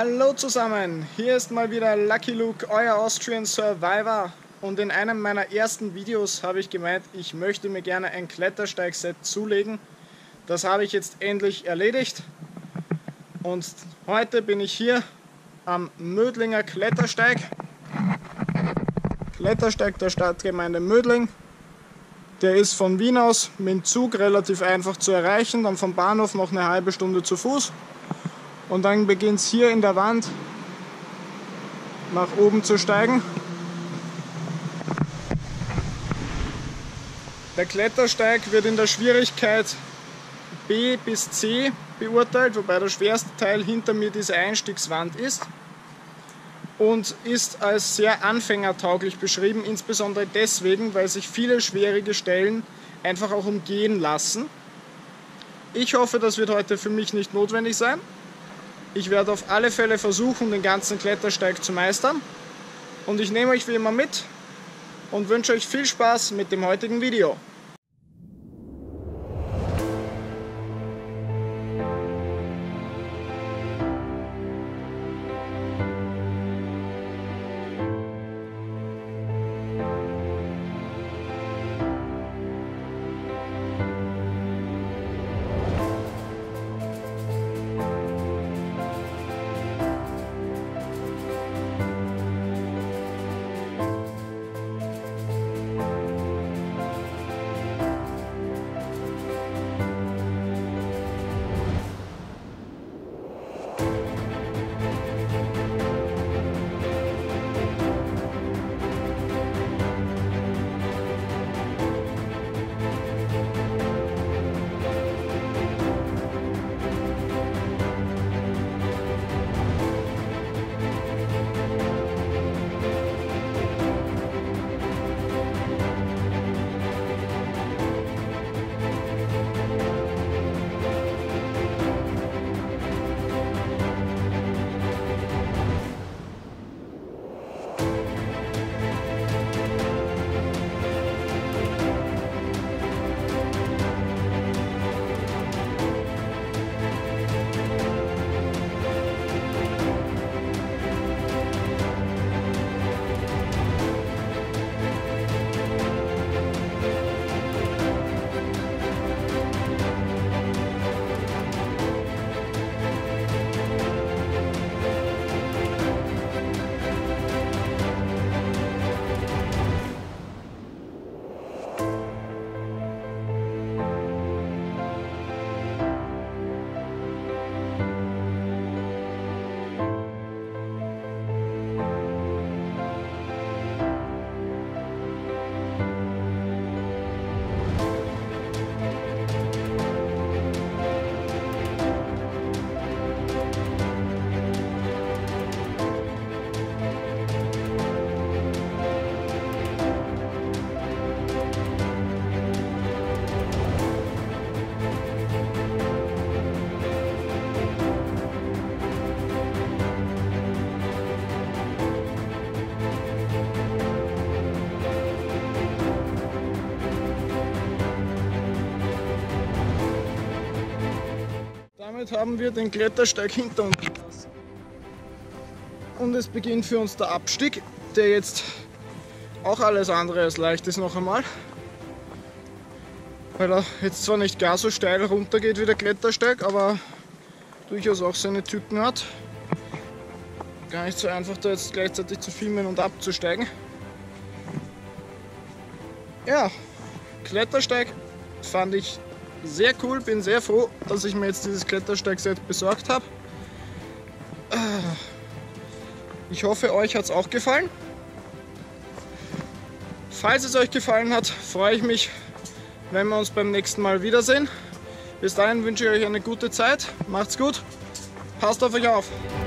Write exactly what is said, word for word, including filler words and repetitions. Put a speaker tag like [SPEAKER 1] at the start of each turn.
[SPEAKER 1] Hallo zusammen, hier ist mal wieder Lucky Luke, euer Austrian Survivor, und in einem meiner ersten Videos habe ich gemeint, ich möchte mir gerne ein Klettersteigset zulegen. Das habe ich jetzt endlich erledigt und heute bin ich hier am Mödlinger Klettersteig, Klettersteig der Stadtgemeinde Mödling. Der ist von Wien aus mit dem Zug relativ einfach zu erreichen, dann vom Bahnhof noch eine halbe Stunde zu Fuß. Und dann beginnt es hier in der Wand nach oben zu steigen. Der Klettersteig wird in der Schwierigkeit B bis C beurteilt, wobei der schwerste Teil hinter mir diese Einstiegswand ist. Und ist als sehr anfängertauglich beschrieben, insbesondere deswegen, weil sich viele schwierige Stellen einfach auch umgehen lassen. Ich hoffe, das wird heute für mich nicht notwendig sein. Ich werde auf alle Fälle versuchen, den ganzen Klettersteig zu meistern. Und ich nehme euch wie immer mit und wünsche euch viel Spaß mit dem heutigen Video. Damit haben wir den Klettersteig hinter uns gelassen. Und es beginnt für uns der Abstieg, der jetzt auch alles andere als leicht ist noch einmal. Weil er jetzt zwar nicht gar so steil runter geht wie der Klettersteig, aber durchaus auch seine Tücken hat. Gar nicht so einfach, da jetzt gleichzeitig zu filmen und abzusteigen. Ja, Klettersteig fand ich sehr cool, bin sehr froh, dass ich mir jetzt dieses Klettersteigset besorgt habe. Ich hoffe, euch hat es auch gefallen. Falls es euch gefallen hat, freue ich mich, wenn wir uns beim nächsten Mal wiedersehen. Bis dahin wünsche ich euch eine gute Zeit, macht's gut, passt auf euch auf.